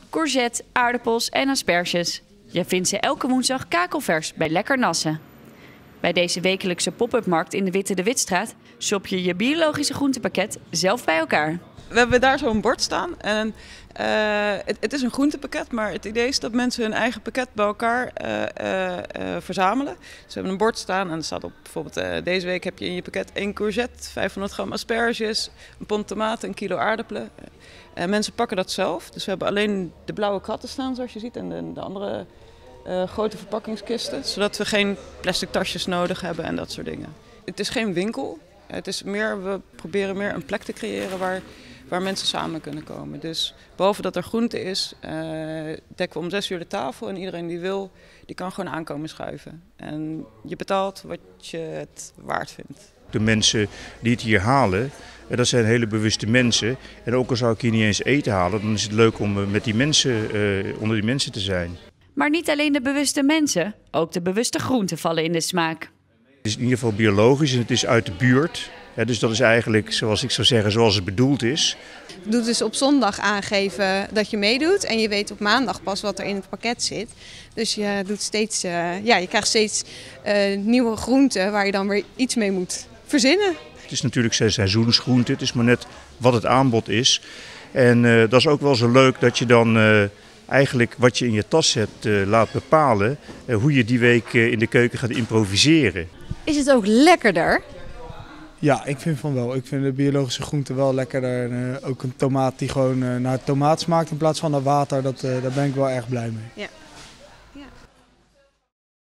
courgette, aardappels en asperges. Je vindt ze elke woensdag kakelvers bij Lekker Nassen. Bij deze wekelijkse pop-up markt in de Witte de Witstraat shop je je biologische groentepakket zelf bij elkaar. We hebben daar zo'n bord staan en het is een groentepakket, maar het idee is dat mensen hun eigen pakket bij elkaar verzamelen. Dus we hebben een bord staan en er staat op bijvoorbeeld deze week heb je in je pakket 1 courgette, 500 gram asperges, een pond tomaten, een kilo aardappelen. Mensen pakken dat zelf, dus we hebben alleen de blauwe kratten staan zoals je ziet en de andere grote verpakkingskisten, zodat we geen plastic tasjes nodig hebben en dat soort dingen. Het is geen winkel, het is meer, we proberen meer een plek te creëren waar mensen samen kunnen komen. Dus behalve dat er groente is, dekken we om 6 uur de tafel en iedereen die wil, die kan gewoon aankomen schuiven. En je betaalt wat je het waard vindt. De mensen die het hier halen, dat zijn hele bewuste mensen. En ook al zou ik hier niet eens eten halen, dan is het leuk om met die mensen, onder die mensen te zijn. Maar niet alleen de bewuste mensen, ook de bewuste groenten vallen in de smaak. Het is in ieder geval biologisch en het is uit de buurt. Dus dat is eigenlijk, zoals ik zou zeggen, zoals het bedoeld is. Je doet dus op zondag aangeven dat je meedoet en je weet op maandag pas wat er in het pakket zit. Dus je doet steeds, je krijgt steeds nieuwe groenten waar je dan weer iets mee moet verzinnen. Het is natuurlijk seizoensgroente, het is maar net wat het aanbod is. En dat is ook wel zo leuk dat je dan eigenlijk wat je in je tas hebt laat bepalen hoe je die week in de keuken gaat improviseren. Is het ook lekkerder? Ja, ik vind van wel. Ik vind de biologische groenten wel lekkerder. En, ook een tomaat die gewoon naar tomaat smaakt in plaats van naar water, daar ben ik wel erg blij mee. Ja.